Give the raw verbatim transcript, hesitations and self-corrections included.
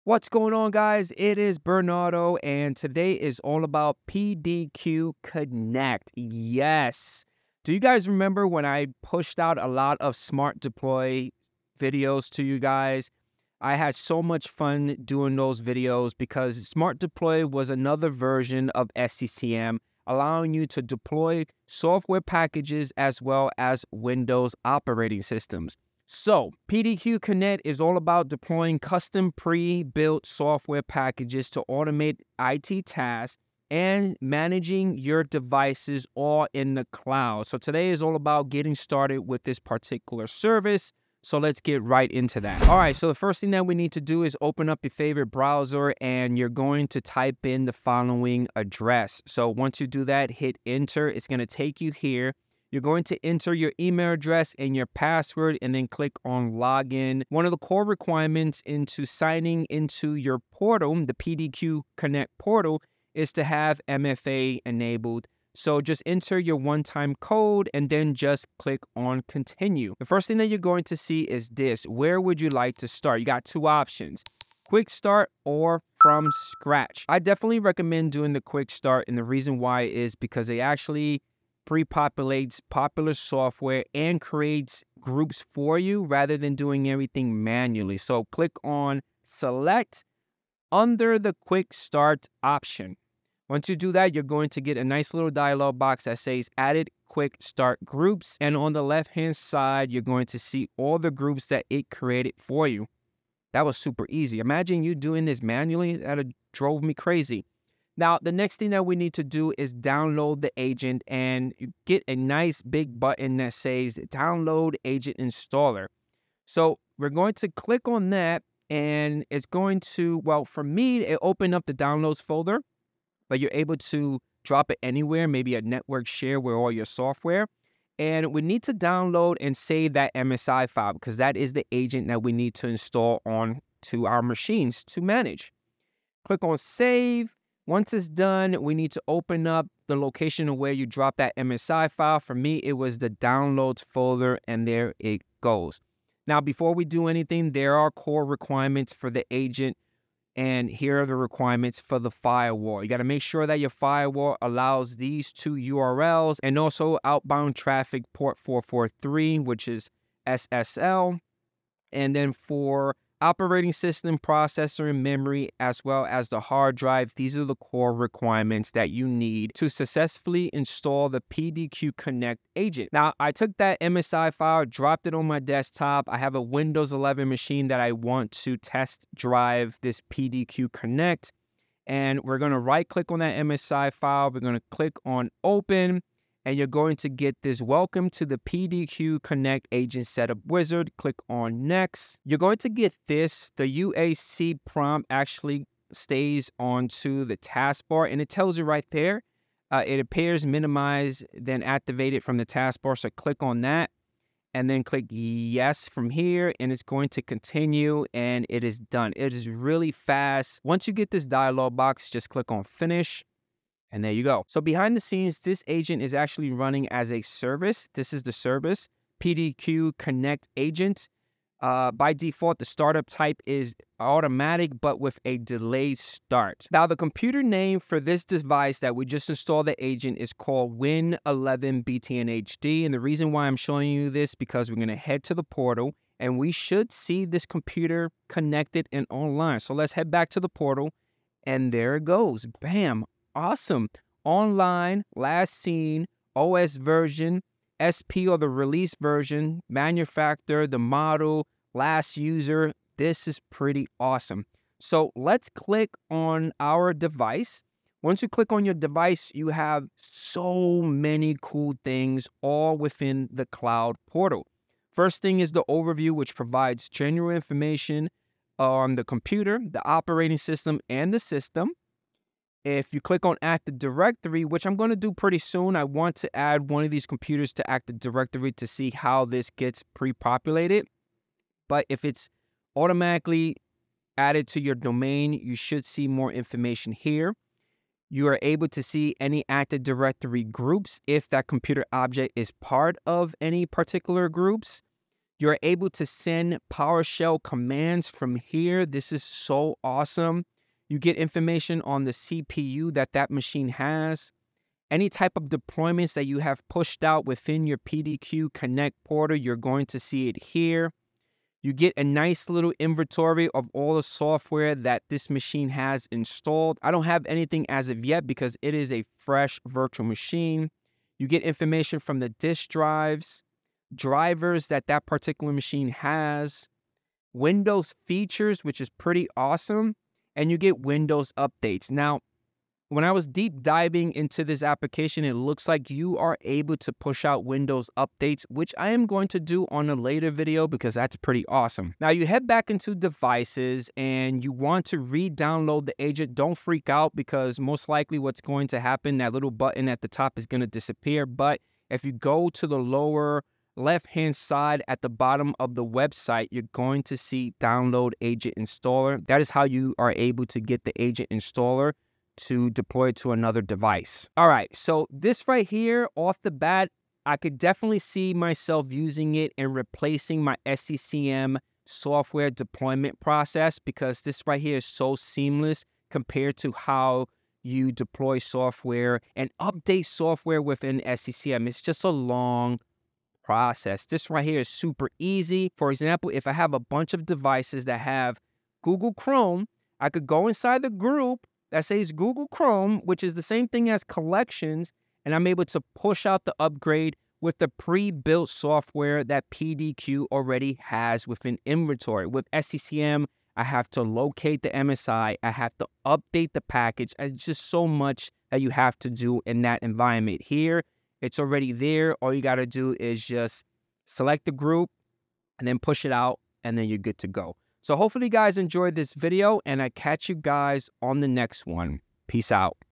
What's going on, guys? It is Bernardo, and today is all about P D Q Connect. Yes. Do you guys remember when I pushed out a lot of SmartDeploy videos to you guys? I had so much fun doing those videos because SmartDeploy was another version of S C C M, allowing you to deploy software packages as well as Windows operating systems. So, P D Q Connect is all about deploying custom pre-built software packages to automate I T tasks and managing your devices all in the cloud. So today is all about getting started with this particular service. So let's get right into that. All right, so the first thing that we need to do is open up your favorite browser and you're going to type in the following address. So once you do that, hit enter. It's going to take you here. You're going to enter your email address and your password and then click on login. One of the core requirements into signing into your portal, the P D Q Connect portal, is to have M F A enabled. So just enter your one-time code and then just click on continue. The first thing that you're going to see is this. Where would you like to start? You got two options: quick start or from scratch. I definitely recommend doing the quick start, and the reason why is because they actually pre-populates popular software and creates groups for you rather than doing everything manually. So click on select under the quick start option. Once you do that, you're going to get a nice little dialog box that says added quick start groups. And on the left hand side, you're going to see all the groups that it created for you. That was super easy. Imagine you doing this manually. That drove me crazy. Now, the next thing that we need to do is download the agent, and you get a nice big button that says download agent installer. So we're going to click on that, and it's going to, well, for me, it opened up the downloads folder, but you're able to drop it anywhere, maybe a network share where all your software. And we need to download and save that M S I file because that is the agent that we need to install on to our machines to manage. Click on save. Once it's done, we need to open up the location of where you drop that M S I file. For me, it was the downloads folder, and there it goes. Now, before we do anything, there are core requirements for the agent, and here are the requirements for the firewall. You got to make sure that your firewall allows these two U R Ls and also outbound traffic port four forty-three, which is S S L. And then for operating system, processor, and memory, as well as the hard drive, these are the core requirements that you need to successfully install the P D Q Connect agent. Now, I took that M S I file, dropped it on my desktop. I have a Windows eleven machine that I want to test drive this P D Q Connect. And we're going to right click on that M S I file. We're going to click on open. And you're going to get this welcome to the P D Q Connect Agent Setup Wizard. Click on next. You're going to get this. The U A C prompt actually stays onto the taskbar, and it tells you right there. Uh, it appears minimize, then activate it from the taskbar. So click on that and then click yes from here, and it's going to continue, and it is done. It is really fast. Once you get this dialog box, just click on finish. And there you go. So behind the scenes, this agent is actually running as a service. This is the service, P D Q Connect agent. Uh, by default, the startup type is automatic, but with a delayed start. Now, the computer name for this device that we just installed the agent is called Win eleven B T N H D. And the reason why I'm showing you this, because we're going to head to the portal, and we should see this computer connected and online. So let's head back to the portal, and there it goes. Bam. Awesome. Online, last seen, O S version, S P or the release version, manufacturer, the model, last user. This is pretty awesome. So let's click on our device. Once you click on your device, you have so many cool things all within the cloud portal. First thing is the overview, which provides general information on the computer, the operating system, and the system. If you click on Active Directory, which I'm going to do pretty soon, I want to add one of these computers to Active Directory to see how this gets pre-populated. But if it's automatically added to your domain, you should see more information here. You are able to see any Active Directory groups if that computer object is part of any particular groups. You're able to send PowerShell commands from here. This is so awesome. You get information on the C P U that that machine has. Any type of deployments that you have pushed out within your P D Q Connect portal, you're going to see it here. You get a nice little inventory of all the software that this machine has installed. I don't have anything as of yet because it is a fresh virtual machine. You get information from the disk drives, drivers that that particular machine has, Windows features, which is pretty awesome, and you get Windows updates. Now, when I was deep diving into this application, it looks like you are able to push out Windows updates, which I am going to do on a later video because that's pretty awesome. Now, you head back into devices and you want to re-download the agent. Don't freak out because most likely what's going to happen, that little button at the top is going to disappear. But if you go to the lower left-hand side at the bottom of the website, you're going to see Download Agent Installer. That is how you are able to get the agent installer to deploy it to another device. All right, so this right here, off the bat, I could definitely see myself using it and replacing my S C C M software deployment process because this right here is so seamless compared to how you deploy software and update software within S C C M. It's just a long process. This right here is super easy. For example, if I have a bunch of devices that have Google Chrome, I could go inside the group that says Google Chrome, which is the same thing as collections, and I'm able to push out the upgrade with the pre-built software that P D Q already has within inventory. With S C C M, I have to locate the M S I, I have to update the package. It's just so much that you have to do in that environment. Here, it's already there. All you got to do is just select the group and then push it out, and then you're good to go. So hopefully you guys enjoyed this video, and I catch you guys on the next one. Peace out.